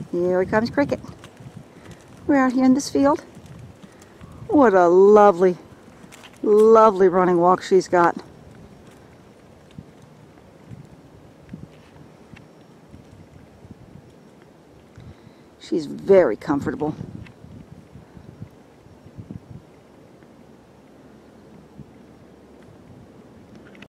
Here comes Cricket. We're out here in this field. What a lovely, lovely running walk she's got. She's very comfortable.